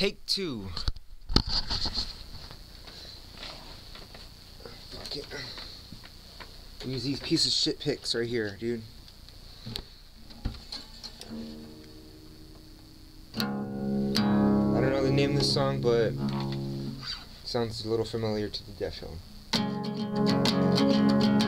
Take two. Fuck it. Use these piece of shit picks right here, dude. I don't know the name of this song, but it sounds a little familiar to the Deftones.